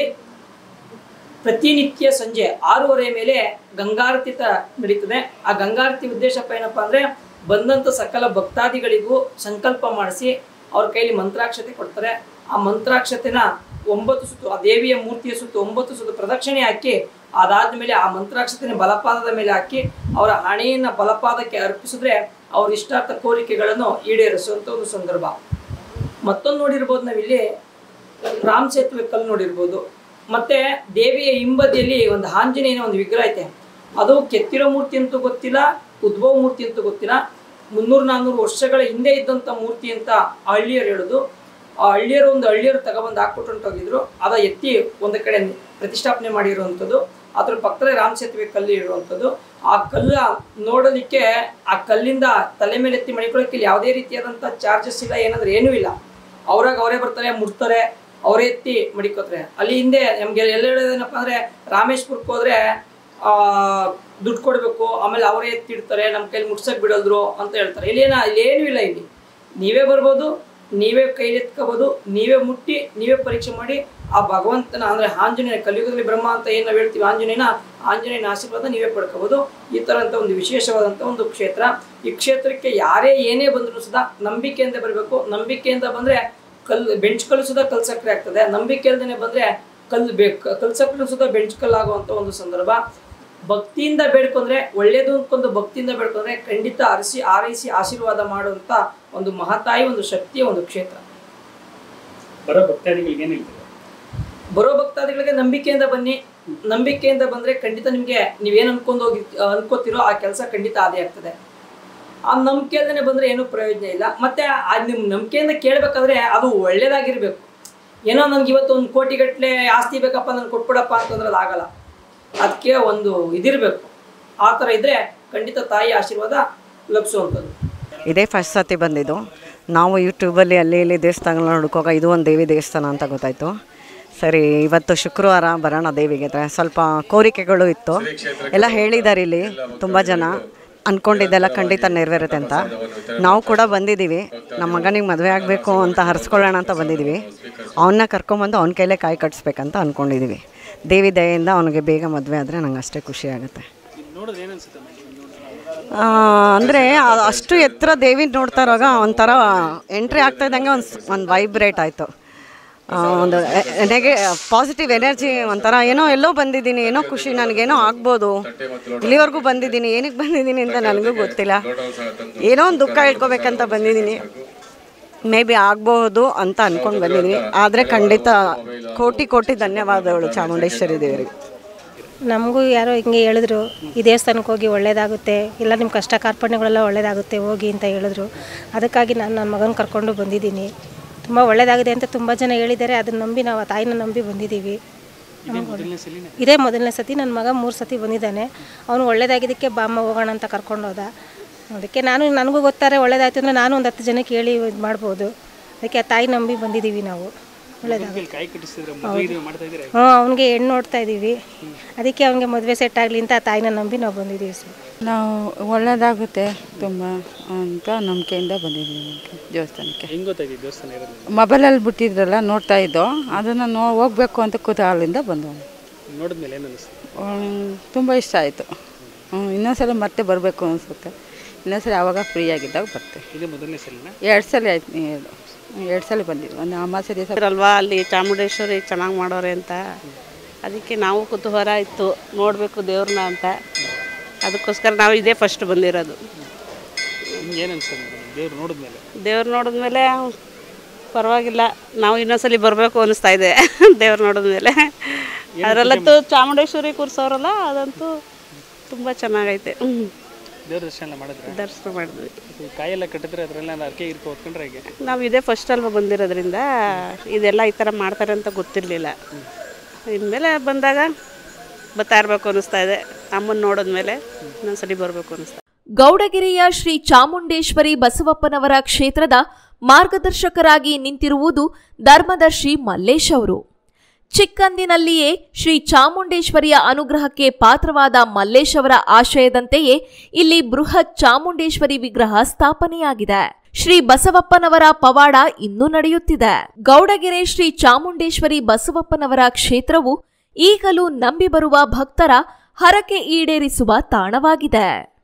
ಪ್ರತಿನಿತ್ಯ ಸಂಜೆ ಆರೂವರೆ ಮೇಲೆ ಗಂಗಾರತಿ ನಡೀತದೆ. ಆ ಗಂಗಾರತಿ ಉದ್ದೇಶಪ್ಪ ಏನಪ್ಪ ಅಂದರೆ ಬಂದಂಥ ಸಕಲ ಭಕ್ತಾದಿಗಳಿಗೂ ಸಂಕಲ್ಪ ಮಾಡಿಸಿ ಅವ್ರ ಕೈಲಿ ಮಂತ್ರಾಕ್ಷತೆ ಕೊಡ್ತಾರೆ. ಆ ಮಂತ್ರಾಕ್ಷತೆನ ಒಂಬತ್ತು ಸುತ್ತು ಆ ದೇವಿಯ ಮೂರ್ತಿಯ ಸುತ್ತು ಒಂಬತ್ತು ಸುತ್ತು ಪ್ರದಕ್ಷಿಣೆ ಹಾಕಿ ಅದಾದ್ಮೇಲೆ ಆ ಮಂತ್ರಾಕ್ಷತೆನ ಬಲಪಾದದ ಮೇಲೆ ಹಾಕಿ ಅವರ ಹಣೆಯನ್ನು ಬಲಪಾದಕ್ಕೆ ಅರ್ಪಿಸಿದ್ರೆ ಅವ್ರ ಇಷ್ಟಾರ್ಥ ಕೋರಿಕೆಗಳನ್ನು ಈಡೇರಿಸುವಂಥ ಒಂದು ಸಂದರ್ಭ. ಮತ್ತೊಂದು ನೋಡಿರ್ಬೋದು ನಾವಿಲ್ಲಿ ರಾಮ್ ಸೇತುವೆ ಕಲ್ಲು ನೋಡಿರ್ಬೋದು. ಮತ್ತೆ ದೇವಿಯ ಹಿಂಬದಿಯಲ್ಲಿ ಒಂದು ಆಂಜನೇಯನ ಒಂದು ವಿಗ್ರಹ ಐತೆ. ಅದು ಕೆತ್ತಿರೋ ಮೂರ್ತಿ ಅಂತೂ ಗೊತ್ತಿಲ್ಲ, ಉದ್ಭವ ಮೂರ್ತಿ ಅಂತೂ ಗೊತ್ತಿಲ್ಲ. ಮುನ್ನೂರು ನಾನ್ನೂರು ವರ್ಷಗಳ ಹಿಂದೆ ಇದ್ದಂಥ ಮೂರ್ತಿ ಅಂತ ಹಳ್ಳಿಯರು ಹೇಳೋದು. ಆ ಹಳ್ಳಿಯರು ಒಂದು ಹಳ್ಳಿಯರು ತಗೊಬಂದು ಹಾಕ್ಬಿಟ್ಟು ಹೊಂಟೋಗಿದ್ರು. ಅದ ಎತ್ತಿ ಒಂದು ಕಡೆ ಪ್ರತಿಷ್ಠಾಪನೆ ಮಾಡಿರುವಂಥದ್ದು. ಅದ್ರ ಪಕ್ಕದಲ್ಲಿ ರಾಮ್ ಸೇತುವೆ ಕಲ್ಲು ಇರುವಂಥದ್ದು. ಆ ಕಲ್ಲು ನೋಡಲಿಕ್ಕೆ ಆ ಕಲ್ಲಿಂದ ತಲೆ ಮೇಲೆ ಎತ್ತಿ ಮಡಿಕೊಳ್ಳೋಕೆ ಇಲ್ಲಿ ಯಾವುದೇ ರೀತಿಯಾದಂಥ ಚಾರ್ಜಸ್ ಇಲ್ಲ, ಏನಂದ್ರೆ ಏನೂ ಇಲ್ಲ. ಅವ್ರಾಗ ಅವರೇ ಬರ್ತಾರೆ, ಮುಡ್ತಾರೆ, ಅವರೇ ಎತ್ತಿ ಮಡಿಕೋತಾರೆ. ಅಲ್ಲಿ ಹಿಂದೆ ನಮ್ಗೆ ಎಲ್ಲ ಹೇಳೋದೇನಪ್ಪ ಅಂದರೆ ರಾಮೇಶ್ಪುರಕ್ಕೆ ಹೋದ್ರೆ ಆ ದುಡ್ಡು ಕೊಡಬೇಕು, ಆಮೇಲೆ ಅವರೇ ಎತ್ತಿಡ್ತಾರೆ, ನಮ್ಮ ಕೈಲಿ ಮುಟ್ಸಕ್ಕೆ ಬಿಡೋದ್ರು ಅಂತ ಹೇಳ್ತಾರೆ. ಇಲ್ಲೇನ ಇಲ್ಲೇನೂ ಇಲ್ಲ. ಇಲ್ಲಿ ನೀವೇ ಬರ್ಬೋದು, ನೀವೇ ಕೈಲಿ ಎತ್ಕೋಬೋದು, ನೀವೇ ಮುಟ್ಟಿ ನೀವೇ ಪರೀಕ್ಷೆ ಮಾಡಿ ಆ ಭಗವಂತನ ಅಂದರೆ ಆಂಜನೇಯ ಕಲಿಯುಗದಲ್ಲಿ ಬ್ರಹ್ಮ ಅಂತ ಏನು ನಾವು ಹೇಳ್ತೀವಿ, ಆಂಜನೇಯನ ಆಂಜನೇಯನ ಆಶೀರ್ವಾದ ನೀವೇ ಪಡ್ಕೋಬೋದು. ಈ ಥರ ಅಂತ ಒಂದು ವಿಶೇಷವಾದಂಥ ಒಂದು ಕ್ಷೇತ್ರ. ಈ ಕ್ಷೇತ್ರಕ್ಕೆ ಯಾರೇ ಏನೇ ಬಂದರೂ ಸುಧಾ ನಂಬಿಕೆಯಿಂದ ಬರಬೇಕು. ನಂಬಿಕೆಯಿಂದ ಬಂದರೆ ಕಲ್ಲು ಬೆಂಚ್ ಕಲ್ಲು ಸುಧಾ ಕಲ್ ಸಕ್ಕರೆ ಆಗ್ತದೆ. ನಂಬಿಕೆ ಇಲ್ಲದೇ ಬಂದರೆ ಕಲ್ಲು ಬೇಕು ಕಲ್ ಸಕ್ಕರೆ ಸುಧಾ ಬೆಂಚ್ ಕಲ್ಲು ಆಗುವಂಥ ಒಂದು ಸಂದರ್ಭ. ಭಕ್ತಿಯಿಂದ ಬೇಡ್ಕೊಂಡ್ರೆ ಒಳ್ಳೇದು ಅಂದ್ಕೊಂಡು ಭಕ್ತಿಯಿಂದ ಬೇಡ್ಕೊಂಡ್ರೆ ಖಂಡಿತ ಅರಸಿ ಆರೈಸಿ ಆಶೀರ್ವಾದ ಮಾಡುವಂಥ ಒಂದು ಮಹತಾಯಿ ಒಂದು ಶಕ್ತಿಯ ಒಂದು ಕ್ಷೇತ್ರ. ಬರೋ ಭಕ್ತಾದಿಗಳಿಗೆ ಏನು ಹೇಳ್ತೀರಾ? ಬರೋ ಭಕ್ತಾದಿಗಳಿಗೆ ನಂಬಿಕೆಯಿಂದ ಬನ್ನಿ. ನಂಬಿಕೆಯಿಂದ ಬಂದರೆ ಖಂಡಿತ ನಿಮಗೆ ನೀವೇನು ಅನ್ಕೊಂಡು ಹೋಗಿ ಅನ್ಕೋತಿರೋ ಆ ಕೆಲಸ ಖಂಡಿತ ಆದೇ ಆಗ್ತದೆ. ಆ ನಂಬಿಕೆ ಇಲ್ಲದೇ ಬಂದರೆ ಏನೂ ಪ್ರಯೋಜನ ಇಲ್ಲ. ಮತ್ತು ಆ ನಿಮ್ಮ ನಂಬಿಕೆಯಿಂದ ಕೇಳಬೇಕಾದ್ರೆ ಅದು ಒಳ್ಳೇದಾಗಿರಬೇಕು. ಏನೋ ನನಗೆ ಇವತ್ತು ಒಂದು ಕೋಟಿಗಟ್ಟಲೆ ಆಸ್ತಿ ಬೇಕಪ್ಪ ನನಗೆ ಕೊಟ್ಬಿಡಪ್ಪ ಅಂತಂದ್ರೆ ಅದು ಆಗಲ್ಲ. ಅದಕ್ಕೆ ಒಂದು ಇದಿರಬೇಕು. ಆ ಥರ ಇದ್ದರೆ ಖಂಡಿತ ತಾಯಿ ಆಶೀರ್ವಾದ ಲಭಿಸುವಂಥದ್ದು. ಇದೇ ಫಸ್ಟ್ ಸತಿ ಬಂದಿದ್ದು. ನಾವು ಯೂಟ್ಯೂಬಲ್ಲಿ ಅಲ್ಲಿ ಇಲ್ಲಿ ದೇವಸ್ಥಾನಗಳನ್ನ ಹುಡುಕುವಾಗ ಇದು ಒಂದು ದೇವಿ ದೇವಸ್ಥಾನ ಅಂತ ಗೊತ್ತಾಯಿತು. ಸರಿ, ಇವತ್ತು ಶುಕ್ರವಾರ ಬರೋಣ ದೇವಿಗೆ. ಸ್ವಲ್ಪ ಕೋರಿಕೆಗಳು ಇತ್ತು, ಎಲ್ಲ ಹೇಳಿದ್ದಾರೆ ಇಲ್ಲಿ ತುಂಬ ಜನ. ಅಂದ್ಕೊಂಡಿದ್ದೆಲ್ಲ ಖಂಡಿತ ನೆರವೇರುತ್ತೆ ಅಂತ ನಾವು ಕೂಡ ಬಂದಿದ್ದೀವಿ. ನಮ್ಮ ಮಗನಿಗೆ ಮದುವೆ ಆಗಬೇಕು ಅಂತ ಹರಿಸ್ಕೊಳ್ಳೋಣ ಅಂತ ಬಂದಿದ್ದೀವಿ. ಅವನ್ನ ಕರ್ಕೊಂಬಂದು ಅವನ ಕೈಲೇ ಕಾಯಿ ಕಟ್ಸ್ಬೇಕಂತ ಅಂದ್ಕೊಂಡಿದ್ದೀವಿ. ದೇವಿ ದಯೆಯಿಂದ ಅವನಿಗೆ ಬೇಗ ಮದುವೆ ಆದರೆ ನಂಗೆ ಅಷ್ಟೇ ಖುಷಿ ಆಗುತ್ತೆ. ಅಂದರೆ ಅಷ್ಟು ಎತ್ತರ ದೇವಿ ನೋಡ್ತಾ ಇರುವಾಗ ಒಂಥರ ಎಂಟ್ರಿ ಆಗ್ತಾ ಇದ್ದಂಗೆ ಒಂದು ಒಂದು ವೈಬ್ರೇಟ್ ಆಯಿತು. ಒಂದು ನೆಗೆ ಪಾಸಿಟಿವ್ ಎನರ್ಜಿ ಒಂಥರ ಏನೋ ಎಲ್ಲೋ ಬಂದಿದ್ದೀನಿ, ಏನೋ ಖುಷಿ, ನನಗೇನೋ ಆಗ್ಬೋದು, ಇಲ್ಲಿವರೆಗೂ ಬಂದಿದ್ದೀನಿ, ಏನಕ್ಕೆ ಬಂದಿದ್ದೀನಿ ಅಂತ ನನಗೂ ಗೊತ್ತಿಲ್ಲ, ಏನೋ ಒಂದು ದುಃಖ ಹೇಳ್ಕೊಬೇಕಂತ ಬಂದಿದ್ದೀನಿ, ಮೇ ಬಿ ಆಗ್ಬೋದು ಅಂತ ಅಂದ್ಕೊಂಡು ಬಂದಿದ್ದೀನಿ. ಆದರೆ ಖಂಡಿತ ಕೋಟಿ ಕೋಟಿ ಧನ್ಯವಾದಗಳು ಚಾಮುಂಡೇಶ್ವರಿ ದೇವರಿಗೆ. ನಮಗೂ ಯಾರೋ ಹಿಂಗೆ ಹೇಳಿದ್ರು, ಈ ದೇವಸ್ಥಾನಕ್ಕೆ ಹೋಗಿ ಒಳ್ಳೇದಾಗುತ್ತೆ, ಇಲ್ಲ ನಿಮ್ಮ ಕಷ್ಟ ಕಾರ್ಪಣ್ಯಗಳೆಲ್ಲ ಒಳ್ಳೇದಾಗುತ್ತೆ ಹೋಗಿ ಅಂತ ಹೇಳಿದ್ರು. ಅದಕ್ಕಾಗಿ ನಾನು ನನ್ನ ಮಗನ ಕರ್ಕೊಂಡು ಬಂದಿದ್ದೀನಿ. ತುಂಬ ಒಳ್ಳೇದಾಗಿದೆ ಅಂತ ತುಂಬ ಜನ ಹೇಳಿದ್ದಾರೆ. ಅದನ್ನ ನಂಬಿ ನಾವು ಆ ತಾಯಿನ ನಂಬಿ ಬಂದಿದ್ದೀವಿ. ಇದೇ ಮೊದಲನೇ ಸತಿ. ನನ್ನ ಮಗ ಮೂರು ಸತಿ ಬಂದಿದ್ದಾನೆ. ಅವನು ಒಳ್ಳೇದಾಗಿದ್ದಕ್ಕೆ ಬಾಮ್ಮ ಹೋಗೋಣ ಅಂತ ಕರ್ಕೊಂಡು ಹೋದ. ಅದಕ್ಕೆ ನಾನು ನನಗೂ ಗೊತ್ತಾರೆ ಒಳ್ಳೇದಾಯ್ತು ಅಂದರೆ ನಾನು ಒಂದು ಹತ್ತು ಜನಕ್ಕೆ ಹೇಳಿ ಇದು ಮಾಡ್ಬೋದು. ಅದಕ್ಕೆ ಆ ತಾಯಿ ನಂಬಿ ಬಂದಿದ್ದೀವಿ ನಾವು. ಒಳ್ಳೇದಾಗುತ್ತೆ. ಹ್ಞೂ, ಅವನಿಗೆ ಹೆಣ್ಣು ನೋಡ್ತಾ ಇದ್ದೀವಿ. ಅದಕ್ಕೆ ಅವನಿಗೆ ಮದುವೆ ಸೆಟ್ ಆಗಲಿ ಅಂತ ಆ ತಾಯಿನ ನಂಬಿ ನಾವು ಬಂದಿದ್ದೀವಿ ಸರ್. ನಾವು ಒಳ್ಳೇದಾಗುತ್ತೆ ತುಂಬ ಅಂತ ನಂಬಿಕೆಯಿಂದ ಬಂದಿದ್ದೀವಿ ದೇವಸ್ಥಾನಕ್ಕೆ. ಹೆಂಗೆ ಗೊತ್ತಾಗಿದೆ ದೇವಸ್ಥಾನ ಇರೋದು? ಮೊಬೈಲಲ್ಲಿ ಬಿಟ್ಟಿದ್ರಲ್ಲ, ನೋಡ್ತಾ ಇದ್ದೋ, ಅದನ್ನು ನೋ ಹೋಗ್ಬೇಕು ಅಂತ ಕುತೂಹಲದಿಂದ ಬಂದು ನೋಡಿದ್ಮೇಲೆ ಏನು ಅನಿಸ್ತು? ತುಂಬ ಇಷ್ಟ ಆಯಿತು. ಇನ್ನೊಂದ್ಸಲ ಮತ್ತೆ ಬರಬೇಕು ಅನಿಸುತ್ತೆ. ಇನ್ನೊಂದ್ಸಲ ಆವಾಗ ಫ್ರೀ ಆಗಿದ್ದಾಗ ಬರ್ತೇವೆ. ಇದು ಮೊದಲನೇ ಸಲ? ಎರಡು ಸಲ ಆಯ್ತು. ಎರಡು ಎರಡು ಸಲ ಬಂದಿದ್ವಿ. ಒಂದು ಅಮಾವಾಸ್ಯೆ ದಿವಸ ಅಲ್ವಾ, ಅಲ್ಲಿ ಚಾಮುಂಡೇಶ್ವರಿ ಚೆನ್ನಾಗಿ ಮಾಡೋರೆ ಅಂತ, ಅದಕ್ಕೆ ನಾವು ಕುತೂಹಲ ಇತ್ತು ನೋಡಬೇಕು ದೇವ್ರನ್ನ ಅಂತ. ಅದಕ್ಕೋಸ್ಕರ ನಾವು ಇದೇ ಫಸ್ಟ್ ಬಂದಿರೋದು. ಏನು ಅನ್ಸುತ್ತೆ ದೇವ್ರು ನೋಡಿದ್ಮೇಲೆ? ದೇವ್ರು ನೋಡಿದ್ಮೇಲೆ ಪರವಾಗಿಲ್ಲ, ನಾವು ಇನ್ನೊಂದ್ಸಲಿ ಬರಬೇಕು ಅನ್ನಿಸ್ತಾ ಇದೆ ದೇವ್ರು ನೋಡಿದ್ಮೇಲೆ. ಅದರಲ್ಲಂತೂ ಚಾಮುಂಡೇಶ್ವರಿ ಕೂರ್ಸೋರಲ್ಲ, ಅದಂತೂ ತುಂಬ ಚೆನ್ನಾಗೈತೆ. ದೇವ್ರ ದರ್ಶನ ಮಾಡಿದ್ರೆ? ದರ್ಶನ ಮಾಡಿದ್ವಿ. ಕಾಯೆಲ್ಲ ಕಟ್ಟಿದ್ರೆ ಅದರೆಲ್ಲ ಅರ್ಕೆ ಇರ್ಕೊ ಹೊತ್ಕೊಂಡ್ರೆ ಹೇಗೆ? ನಾವು ಇದೇ ಫಸ್ಟ್ ಅಲ್ವಾ ಬಂದಿರೋದ್ರಿಂದ ಇದೆಲ್ಲ ಈ ಥರ ಮಾಡ್ತಾರೆ ಅಂತ ಗೊತ್ತಿರಲಿಲ್ಲ. ಇನ್ಮೇಲೆ ಬಂದಾಗ ಬರ್ತಾ ಇರಬೇಕು ಅನ್ನಿಸ್ತಾ ಇದೆ. ಅಮ್ಮನ ನೋಡಿದ್ಮೇಲೆ ಇನ್ನೊಂದ್ಸಲಿ ಬರಬೇಕು ಅನ್ನಿಸ್ತಾ. ಗೌಡಗೆರೆಯ ಶ್ರೀ ಚಾಮುಂಡೇಶ್ವರಿ ಬಸವಪ್ಪನವರ ಕ್ಷೇತ್ರದ ಮಾರ್ಗದರ್ಶಕರಾಗಿ ನಿಂತಿರುವುದು ಧರ್ಮದರ್ಶಿ ಮಲ್ಲೇಶ್ ಅವರು. ಚಿಕ್ಕಂದಿನಲ್ಲಿಯೇ ಶ್ರೀ ಚಾಮುಂಡೇಶ್ವರಿಯ ಅನುಗ್ರಹಕ್ಕೆ ಪಾತ್ರವಾದ ಮಲ್ಲೇಶ್ ಅವರ ಆಶಯದಂತೆಯೇ ಇಲ್ಲಿ ಬೃಹತ್ ಚಾಮುಂಡೇಶ್ವರಿ ವಿಗ್ರಹ ಸ್ಥಾಪನೆಯಾಗಿದೆ. ಶ್ರೀ ಬಸವಪ್ಪನವರ ಪವಾಡ ಇನ್ನೂ ನಡೆಯುತ್ತಿದೆ. ಗೌಡಗೆರೆ ಶ್ರೀ ಚಾಮುಂಡೇಶ್ವರಿ ಬಸವಪ್ಪನವರ ಕ್ಷೇತ್ರವು ಈಗಲೂ ನಂಬಿ ಬರುವ ಭಕ್ತರ ಹರಕೆ ಈಡೇರಿಸುವ ತಾಣವಾಗಿದೆ.